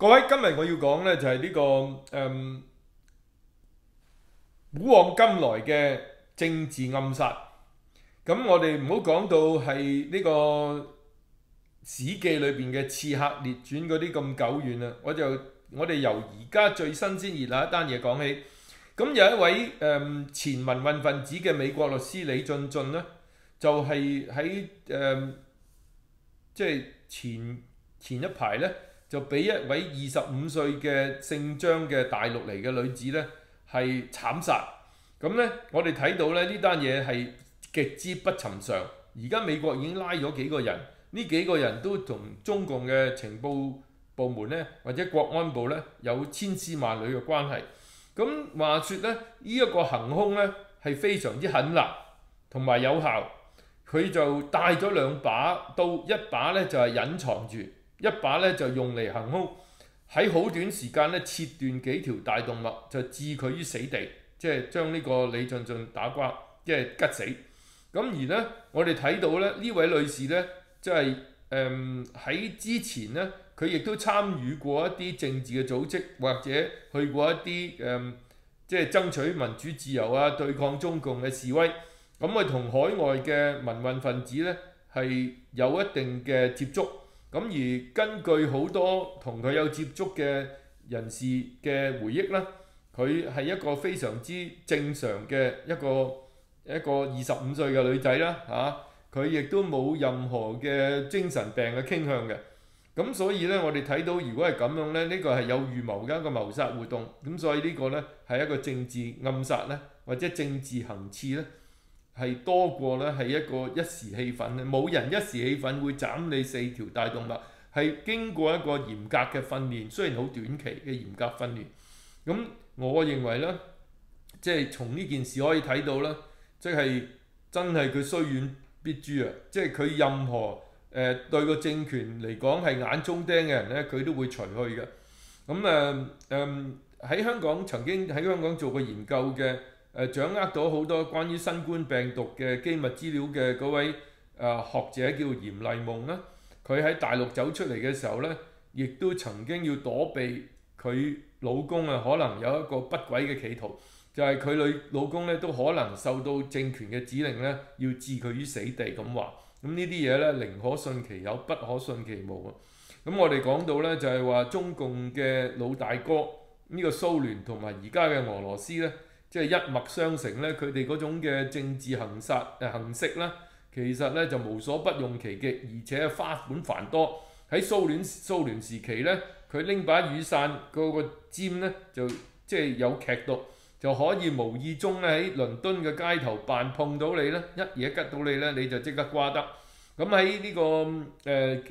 各位，今日我要講呢就係呢個古往今來嘅政治暗殺。咁我哋唔好講到係呢個史記裏邊嘅刺客列傳嗰啲咁久遠啦。我哋由而家最新鮮熱鬧一單嘢講起。咁有一位前民運分子嘅美國律師李進進呢，就係喺即係前一排呢，就俾一位25歲嘅姓張嘅大陸嚟嘅女子呢係慘殺。咁呢，我哋睇到呢單嘢係極之不尋常。而家美國已經拉咗幾個人，呢幾個人都同中共嘅情報部門呢，或者國安部呢有千絲萬縷嘅關係。咁話說呢，呢一個行兇呢係非常之狠辣同埋有效。佢就帶咗兩把刀，一把呢就係隱藏住，一把呢就用嚟行兇。喺好短時間呢切斷幾條大動脈，就置佢於死地，即係將呢個李進進打瓜，即係吉死。咁而呢，我哋睇到呢，呢位女士呢，即係喺之前呢，佢亦都參與過一啲政治嘅組織，或者去過一啲即係爭取民主自由啊、對抗中共嘅示威。咁佢同海外嘅民運分子呢係有一定嘅接觸。咁而根據好多同佢有接觸嘅人士嘅回憶啦，佢係一個非常之正常嘅一個25歲嘅女仔啦嚇，佢亦都冇任何嘅精神病嘅傾向嘅。咁所以呢，我哋睇到如果係咁樣呢，呢個係有預謀嘅一個謀殺活動。咁所以呢個呢係一個政治暗殺呢，或者政治行刺呢，係多過咧係一個一時氣憤咧，冇人一時氣憤會斬你4條大動脈，係經過一個嚴格嘅訓練，雖然好短期嘅嚴格訓練。咁我認為呢，即係從呢件事可以睇到啦，即係真係佢雖遠必誅啊！即係佢任何對個政權嚟講係眼中釘嘅人呢，佢都會除去嘅。咁喺香港曾經喺香港做過研究嘅。掌握到好多關於新冠病毒嘅機密資料嘅嗰位學者叫嚴麗夢啦，佢喺大陸走出嚟嘅時候呢，亦都曾經要躲避佢老公可能有一個不軌嘅企圖，就係佢老公呢都可能受到政權嘅指令呢，要置佢於死地咁話。咁呢啲嘢呢，寧可信其有，不可信其無啊。咁我哋講到呢，就係話中共嘅老大哥呢個蘇聯同埋而家嘅俄羅斯呢，即係一脈相承咧，佢哋嗰種嘅政治行式咧，其實咧就無所不用其極，而且花款繁多。喺蘇聯時期咧，佢拎把雨傘嗰個尖咧，就即係有劇毒，就可以無意中咧喺倫敦嘅街頭扮碰到你咧，一嘢吉到你咧，你就即刻瓜得。咁喺呢個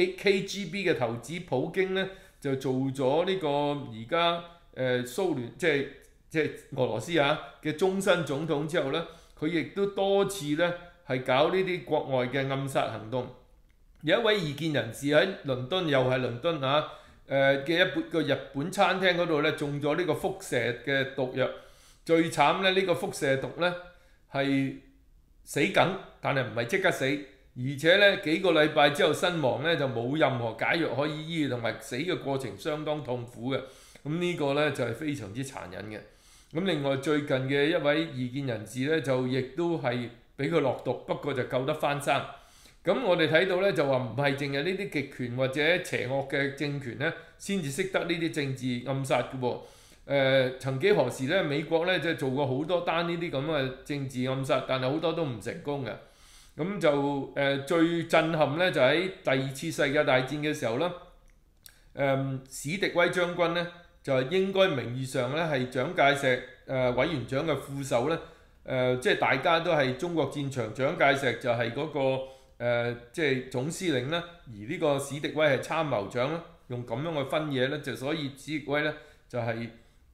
KGB 嘅頭子普京咧，就做咗呢個而家蘇聯即係俄羅斯嘅終身總統之後呢，佢亦都多次呢係搞呢啲國外嘅暗殺行動。有一位異見人士喺倫敦，又係倫敦嘅一個日本餐廳嗰度呢，中咗呢個輻射嘅毒藥。最慘呢，呢個輻射毒呢係死梗，但係唔係即刻死，而且呢幾個禮拜之後身亡呢，就冇任何解藥可以醫，同埋死嘅過程相當痛苦嘅。咁呢個呢就係非常之殘忍嘅。咁另外最近嘅一位異見人士呢，就亦都係俾佢落毒，不過就救得翻生。咁我哋睇到呢，就話唔係淨係呢啲極權或者邪惡嘅政權呢，先至識得呢啲政治暗殺嘅喎。曾幾何時呢，美國呢就做過好多單呢啲咁嘅政治暗殺，但係好多都唔成功嘅。咁就最震撼呢，就喺第2次世界大戰嘅時候啦。史迪威將軍呢，就係應該名義上咧係蔣介石委員長嘅副手咧，即係大家都係中國戰場，蔣介石就係嗰個即係總司令啦，而呢個史迪威係參謀長啦，用咁樣去分嘢咧，就所以史迪威咧就係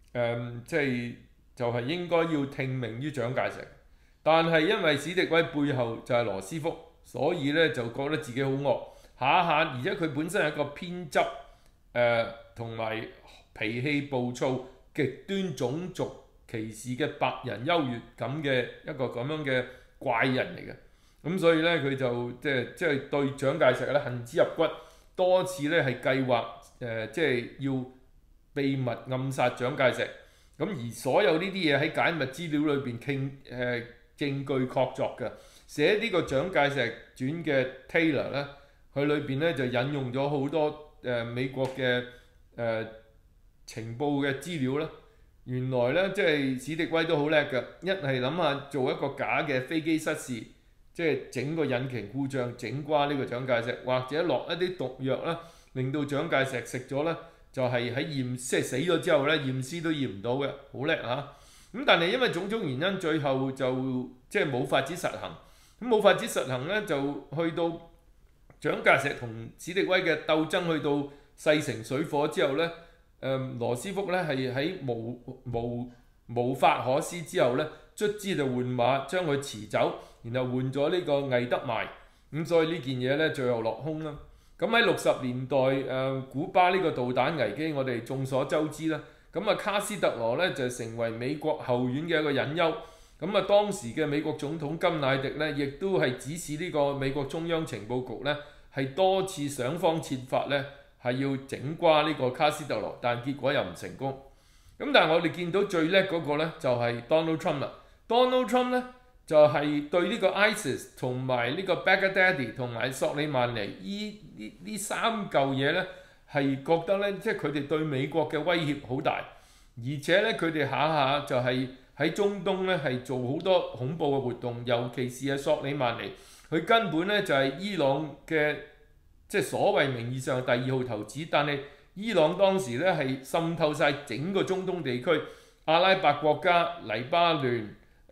就係應該要聽命於蔣介石，但係因為史迪威背後就係羅斯福，所以咧就覺得自己好惡，下，而且佢本身係一個偏執同埋脾氣暴躁、極端種族歧視嘅白人優越感嘅一個咁樣嘅怪人嚟嘅。咁所以咧佢就即係對蔣介石咧恨之入骨，多次咧係計劃即係要秘密暗殺蔣介石。咁而所有呢啲嘢喺解密資料裏邊證據確鑿嘅。寫呢個蔣介石傳嘅 Taylor 咧，佢裏邊咧就引用咗好多美國嘅情報嘅資料啦。原來咧即係史迪威都好叻嘅，一係諗下做一個假嘅飛機失事，即係整個引擎故障，整瓜呢個蔣介石，或者落一啲毒藥啦，令到蔣介石食咗咧，就係喺即係死咗之後咧驗屍都驗唔到嘅，好叻嚇。咁但係因為種種原因，最後就即係冇法子實行。咁冇法子實行咧，就去到蔣介石同史迪威嘅鬥爭去到勢成水火之後咧，羅斯福咧係喺無法可施之後咧，卒之就換馬將佢辭走，然後換咗呢個魏德邁。咁所以呢件嘢咧最後落空啦。咁喺60年代古巴呢個導彈危機，我哋眾所周知啦。咁卡斯特羅咧就成為美國後院嘅一個隱憂。咁當時嘅美國總統甘迺迪咧，亦都係指示呢個美國中央情報局咧，係多次想方設法咧，係要整瓜呢個卡斯特羅，但結果又唔成功。咁但係我哋見到最叻嗰個咧，就係 Donald Trump 啦。Donald Trump 咧就係對呢個 ISIS 同埋呢個 Baghdadi 同埋索里曼尼呢三嚿嘢咧，係覺得咧，即係佢哋對美國嘅威脅好大，而且咧佢哋下下就係喺中東咧係做好多恐怖嘅活動，尤其是係索里曼尼，佢根本咧就係伊朗嘅即係所謂名義上第2號頭子，但係伊朗當時咧係滲透晒整個中東地區，阿拉伯國家、黎巴嫩、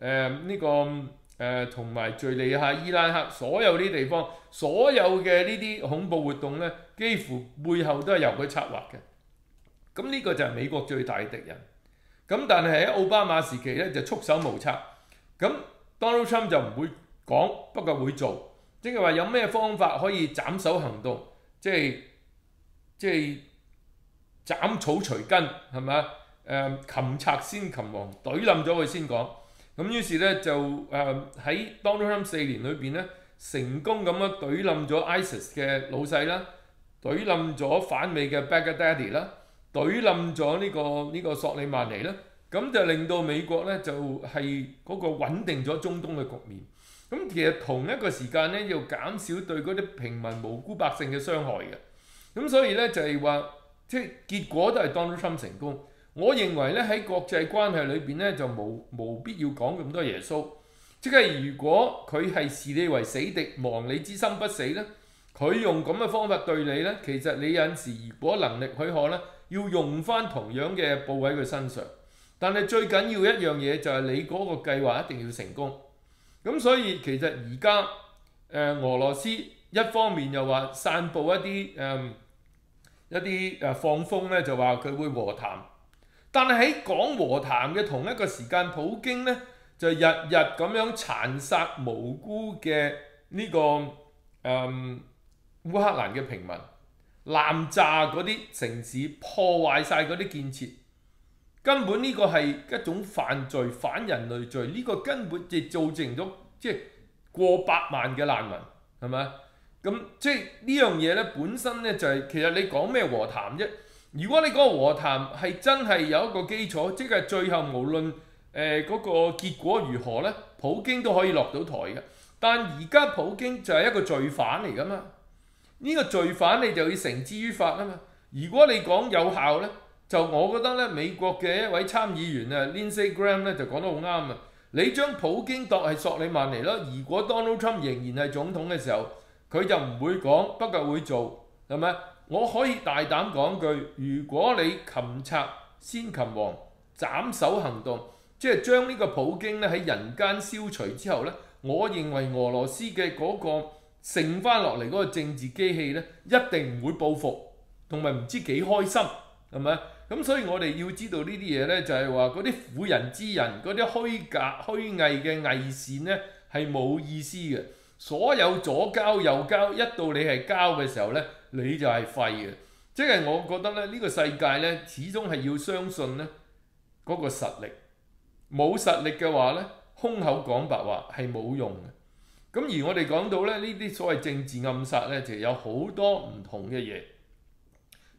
同埋敍利亞、伊拉克所有啲地方，所有嘅呢啲恐怖活動咧，幾乎背後都係由佢策劃嘅。咁呢個就係美國最大嘅敵人。咁但係喺奧巴馬時期咧就束手無策。咁 Donald Trump 就唔會講，不過會做，即係話有咩方法可以斬首行動，即係斬草除根，係咪啊？擒賊先擒王，懟冧咗佢先講。咁於是咧就喺 Donald Trump 4年裏邊咧，成功咁樣懟冧咗 ISIS 嘅老細啦，懟冧咗反美嘅 Baghdadi 啦。懟冧咗呢個索里曼尼啦，咁就令到美國咧就係嗰個穩定咗中東嘅局面。咁其實同一個時間咧，要減少對嗰啲平民無辜百姓嘅傷害嘅。咁所以咧就係話，即係結果都係 Donald Trump 成功。我認為咧喺國際關係裏邊咧就冇必要講咁多耶穌。即係如果佢係視你為死敵，亡你之心不死咧，佢用咁嘅方法對你咧，其實你有陣時如果能力許可咧，要用翻同樣嘅部位喺佢身上，但係最緊要一樣嘢就係你嗰個計劃一定要成功。咁所以其實而家俄羅斯一方面又話散布一啲放風咧，就話佢會和談，但係喺講和談嘅同一個時間，普京咧就日日咁樣殘殺無辜嘅呢個烏克蘭嘅平民。濫炸嗰啲城市，破壞晒嗰啲建設，根本呢個係一種犯罪、反人類罪。呢個根本就造成咗即係過百萬嘅難民，係咪？咁即係呢樣嘢咧，本身咧就係其實你講咩和談啫？如果你嗰個和談係真係有一個基礎，即係最後無論嗰個結果如何咧，普京都可以落到台嘅。但而家普京就係一個罪犯嚟㗎嘛。呢個罪犯你就要繩之於法啊嘛！如果你講有效咧，就我覺得咧，美國嘅一位參議員啊 Lindsey Graham 咧就講得好啱啊！你將普京當係索里曼尼咯，如果 Donald Trump 仍然係總統嘅時候，佢就唔會講，不過會做，係咪？我可以大膽講句，如果你擒賊先擒王，斬首行動，即係將呢個普京咧喺人間消除之後咧，我認為俄羅斯嘅嗰個剩翻落嚟嗰個政治機器咧，一定唔會報復，同埋唔知幾開心，係咪？咁所以我哋要知道呢啲嘢咧，就係話嗰啲婦人之仁，嗰啲虛偽嘅偽善咧，係冇意思嘅。所有左膠右膠，一到你係膠嘅時候咧，你就係廢嘅。即係我覺得咧，呢個世界咧，始終係要相信咧嗰個實力。冇實力嘅話咧，空口講白話係冇用嘅。咁而我哋講到咧，呢啲所謂政治暗殺咧，就有好多唔同嘅嘢。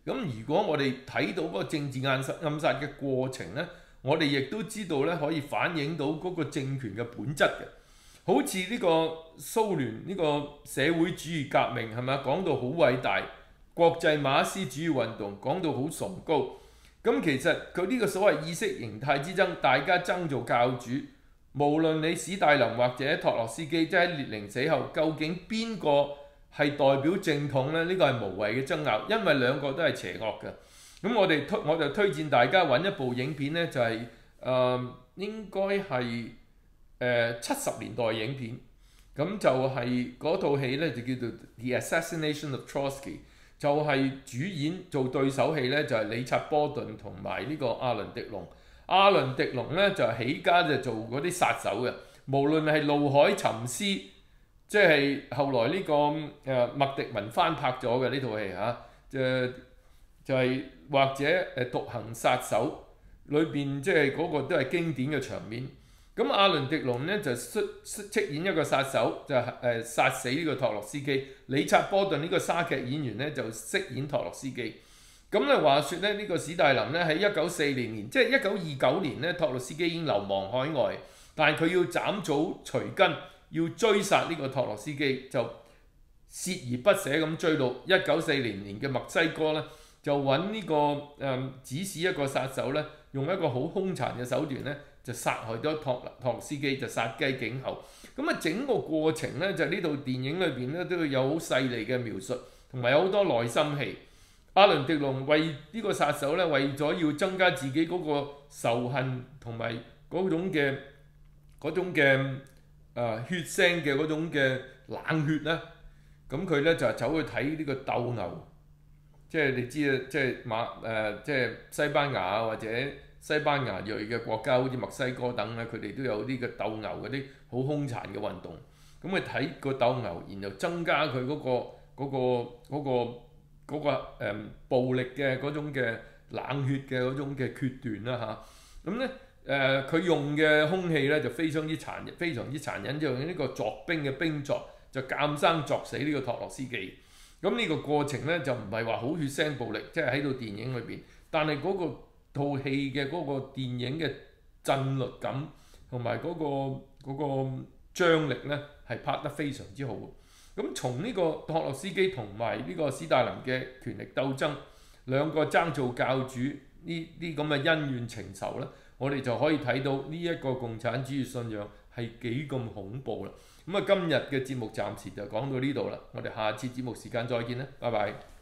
咁如果我哋睇到嗰個政治暗殺嘅過程呢，我哋亦都知道呢，可以反映到嗰個政權嘅本質嘅。好似呢個蘇聯呢個社會主義革命係咪講到好偉大，國際馬克思主義運動講到好崇高。咁其實佢呢個所謂意識形態之爭，大家爭做教主，無論你史大林或者托洛斯基，即係喺列寧死後，究竟邊個係代表正統呢？呢個係無謂嘅爭拗，因為兩個都係邪惡嘅。咁我就推薦大家揾一部影片呢，就係應該係70年代影片。咁就係嗰套戲呢，就叫做《The Assassination of Trotsky》，就係主演做對手戲呢，就係理察波頓同埋呢個阿倫迪龍。阿倫迪龍呢，就起家就做嗰啲殺手嘅，無論係怒海沉思，即係後來呢個麥迪文翻拍咗嘅呢套戲嚇，就係或者獨行殺手裏邊，即係嗰個都係經典嘅場面。咁阿倫迪龍呢，就飾演一個殺手，就殺死呢個托洛斯基。理察波頓呢個莎劇演員呢，就飾演托洛斯基。咁咧話説咧，呢個史大林咧喺1940年，即係1929年咧，托洛斯基已經流亡海外，但係佢要斬草除根，要追殺呢個托洛斯基，就鍥而不捨咁追到1940年嘅墨西哥咧，就揾呢個指使一個殺手咧，用一個好兇殘嘅手段咧，就殺害咗托洛斯基，就殺雞儆猴。咁啊，整個過程咧就呢套電影裏邊咧都有好細膩嘅描述，同埋有好多內心戲。阿倫迪龍為呢個殺手咧，為咗要增加自己嗰個仇恨同埋嗰種嘅血腥嘅嗰種嘅冷血咧，咁佢咧就走去睇呢個鬥牛，即係你知啊，即係即係西班牙啊，或者西班牙裔嘅國家，好似墨西哥等咧，佢哋都有啲嘅鬥牛嗰啲好兇殘嘅運動。咁佢睇個鬥牛，然後增加佢嗰個暴力嘅嗰種嘅冷血嘅嗰種嘅決斷啦嚇。咁咧佢用嘅兇器咧就非常之殘忍，就用呢個作兵嘅兵鑿，就監生鑿死呢個托洛斯基。咁呢個過程咧就唔係話好血腥暴力，即係喺度電影裏邊，但係嗰個套戲嘅嗰個電影嘅震慄感同埋嗰個張力咧係拍得非常之好。咁從呢個托洛斯基同埋呢個史大林嘅權力鬥爭，兩個爭做教主呢啲咁嘅恩怨情仇咧，我哋就可以睇到呢一個共產主義信仰係幾咁恐怖啦。咁啊，今日嘅節目暫時就講到呢度啦，我哋下次節目時間再見啦，拜拜。